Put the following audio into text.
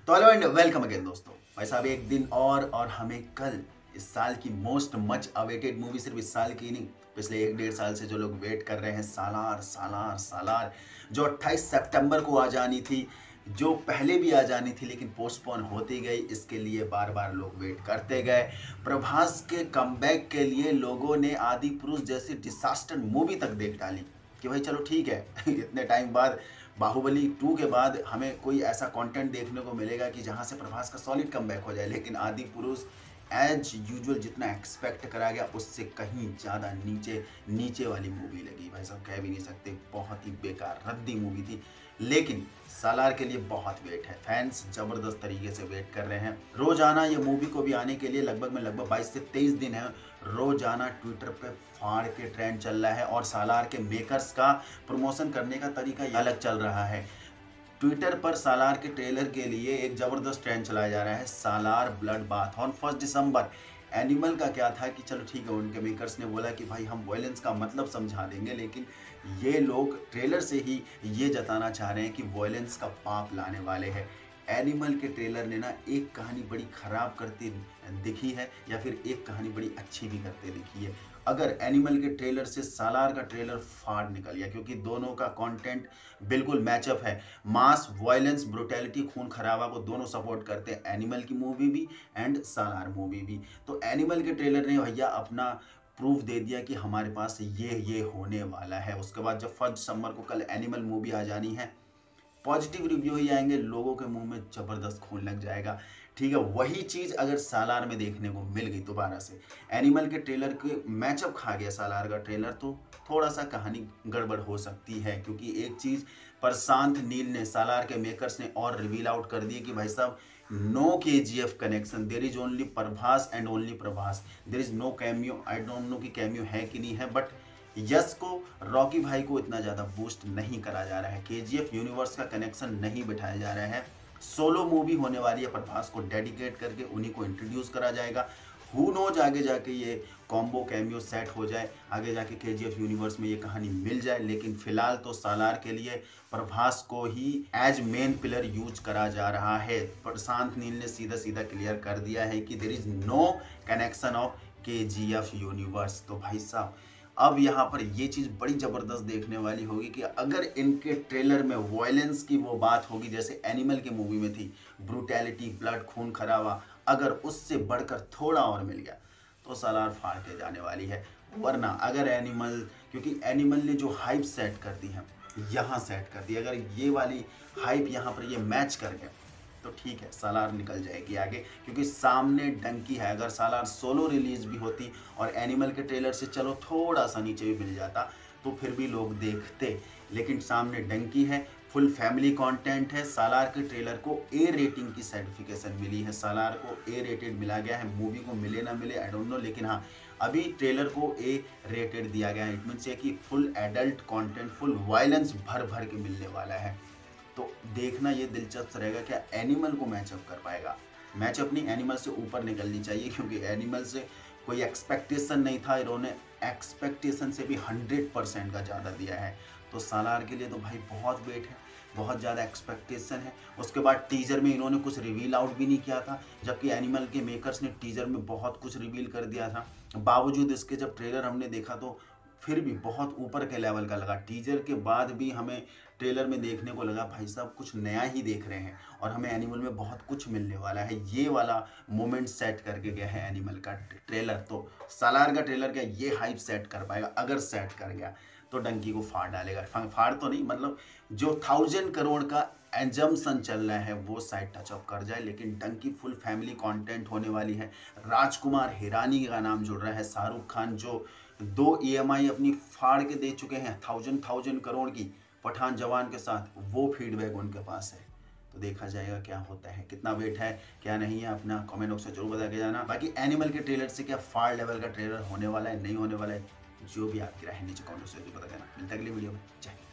तो hello and welcome again दोस्तों। भाई साहब एक दिन और हमें कल इस साल की मोस्ट मच अवेटेड मूवी, सिर्फ इस साल की नहीं, पिछले एक डेढ़ साल से जो लोग वेट कर रहे हैं, सालार सालार सालार, जो 28 सितंबर को आ जानी थी, जो पहले भी आ जानी थी लेकिन पोस्टपोन होती गई, इसके लिए बार बार लोग वेट करते गए। प्रभास के कमबैक के लिए लोगों ने आदि पुरुष जैसी डिसास्टर मूवी तक देख डाली कि भाई चलो ठीक है इतने टाइम बाद बाहुबली 2 के बाद हमें कोई ऐसा कंटेंट देखने को मिलेगा कि जहां से प्रभास का सॉलिड कमबैक हो जाए, लेकिन आदि पुरुष एज यूजुअल जितना एक्सपेक्ट करा गया उससे कहीं ज़्यादा नीचे नीचे वाली मूवी लगी। भाई साहब कह भी नहीं सकते, बहुत ही बेकार रद्दी मूवी थी। लेकिन सालार के लिए बहुत वेट है, फैंस ज़बरदस्त तरीके से वेट कर रहे हैं। रोजाना ये मूवी को भी आने के लिए लगभग 22 से 23 दिन है। रोजाना ट्विटर पे फाड़ के ट्रेंड चल रहा है और सालार के मेकर्स का प्रमोशन करने का तरीका अलग चल रहा है। ट्विटर पर सालार के ट्रेलर के लिए एक जबरदस्त ट्रेंड चलाया जा रहा है, सालार ब्लड बाथ ऑन 1 दिसंबर। एनिमल का क्या था कि चलो ठीक है, उनके मेकर्स ने बोला कि भाई हम वायलेंस का मतलब समझा देंगे, लेकिन ये लोग ट्रेलर से ही ये जताना चाह रहे हैं कि वायलेंस का पाप लाने वाले हैं। एनिमल के ट्रेलर ने ना एक कहानी बड़ी खराब करती दिखी है या फिर एक कहानी बड़ी अच्छी भी करते दिखी है। अगर एनिमल के ट्रेलर से सालार का ट्रेलर फाड़ निकल गया, क्योंकि दोनों का कंटेंट बिल्कुल मैचअप है, मास वायलेंस ब्रुटैलिटी खून खराबा को दोनों सपोर्ट करते हैं, एनिमल की मूवी भी एंड सालार मूवी भी। तो एनिमल के ट्रेलर ने भैया अपना प्रूफ दे दिया कि हमारे पास ये होने वाला है। उसके बाद जब 1 दिसंबर को कल एनिमल मूवी आ जानी है, पॉजिटिव रिव्यू ही आएंगे, लोगों के मुंह में जबरदस्त खून लग जाएगा। ठीक है, वही चीज अगर सालार में देखने को मिल गई दोबारा से, एनिमल के ट्रेलर के मैचअप खा गया सालार का ट्रेलर, तो थोड़ा सा कहानी गड़बड़ हो सकती है। क्योंकि एक चीज प्रशांत नील ने, सालार के मेकर्स ने और रिवील आउट कर दी कि भाई साहब no KGF connection, there is only Prabhas and only Prabhas, there is no cameo. I don't know कि कैमियो है कि नहीं है, बट यस को, रॉकी भाई को इतना ज़्यादा बूस्ट नहीं करा जा रहा है, केजीएफ यूनिवर्स का कनेक्शन नहीं बिठाया जा रहा है। सोलो मूवी होने वाली है, प्रभास को डेडिकेट करके उन्हीं को इंट्रोड्यूस करा जाएगा। हु नोज आगे जाके ये कॉम्बो कैमियो सेट हो जाए, आगे जाके केजीएफ यूनिवर्स में ये कहानी मिल जाए, लेकिन फिलहाल तो सालार के लिए प्रभास को ही एज मेन पिलर यूज करा जा रहा है। प्रशांत नील ने सीधा सीधा क्लियर कर दिया है कि there is no connection of KGF universe. तो भाई साहब अब यहाँ पर ये चीज़ बड़ी ज़बरदस्त देखने वाली होगी कि अगर इनके ट्रेलर में वायलेंस की वो बात होगी जैसे एनिमल की मूवी में थी, ब्रूटैलिटी, ब्लड, खून खराबा, अगर उससे बढ़कर थोड़ा और मिल गया तो सालार फाड़ के जाने वाली है। वरना अगर एनिमल, क्योंकि एनिमल ने जो हाइप सेट कर दी है यहाँ सेट कर दी, अगर ये वाली हाइप यहाँ पर ये मैच कर गया तो ठीक है, सालार निकल जाएगी आगे। क्योंकि सामने डंकी है, अगर सालार सोलो रिलीज भी होती और एनिमल के ट्रेलर से चलो थोड़ा सा नीचे भी मिल जाता तो फिर भी लोग देखते, लेकिन सामने डंकी है, फुल फैमिली कंटेंट है। सालार के ट्रेलर को ए रेटिंग की सर्टिफिकेशन मिली है, सालार को ए रेटेड मिला गया है। मूवी को मिले ना मिले आई डोंट नो, लेकिन हाँ अभी ट्रेलर को ए रेटेड दिया गया है। इट मीन्स कि full adult content, full violence भर भर के मिलने वाला है। तो देखना ये दिलचस्प रहेगा क्या एनिमल को मैचअप कर पाएगा। मैचअप नहीं, एनिमल से ऊपर निकलनी चाहिए, क्योंकि एनिमल से कोई एक्सपेक्टेशन नहीं था, इन्होंने एक्सपेक्टेशन से भी 100% का ज़्यादा दिया है। तो सालार के लिए तो भाई बहुत वेट है, बहुत ज़्यादा एक्सपेक्टेशन है। उसके बाद टीजर में इन्होंने कुछ रिवील आउट भी नहीं किया था, जबकि एनिमल के मेकर्स ने टीजर में बहुत कुछ रिवील कर दिया था। बावजूद इसके जब ट्रेलर हमने देखा तो फिर भी बहुत ऊपर के लेवल का लगा। टीजर के बाद भी हमें ट्रेलर में देखने को लगा भाई साहब कुछ नया ही देख रहे हैं और हमें एनिमल में बहुत कुछ मिलने वाला है। ये वाला मोमेंट सेट करके गया है एनिमल का ट्रेलर। तो सालार का ट्रेलर क्या ये हाइप सेट कर पाएगा? अगर सेट कर गया तो डंकी को फाड़ डालेगा। फाड़ तो नहीं, मतलब जो 1000 करोड़ का एजम्पशन चल रहा है वो साइड टचअप कर जाए, लेकिन डंकी फुल फैमिली कंटेंट होने वाली है। राजकुमार हिरानी का नाम जुड़ रहा है, शाहरुख खान जो 2 EMI अपनी फाड़ के दे चुके हैं 1000 करोड़ की पठान जवान के साथ, वो फीडबैक उनके पास है। तो देखा जाएगा क्या होता है, कितना वेट है क्या नहीं है, अपना कमेंट बॉक्स में जरूर बता के जाना। बाकी एनिमल के ट्रेलर से क्या फाड़ लेवल का ट्रेलर होने वाला है नहीं होने वाला है, जो भी आपकी राय है नीचे कमेंट बॉक्स में जरूर बता देना। मिलता है अगली वीडियो में, जय।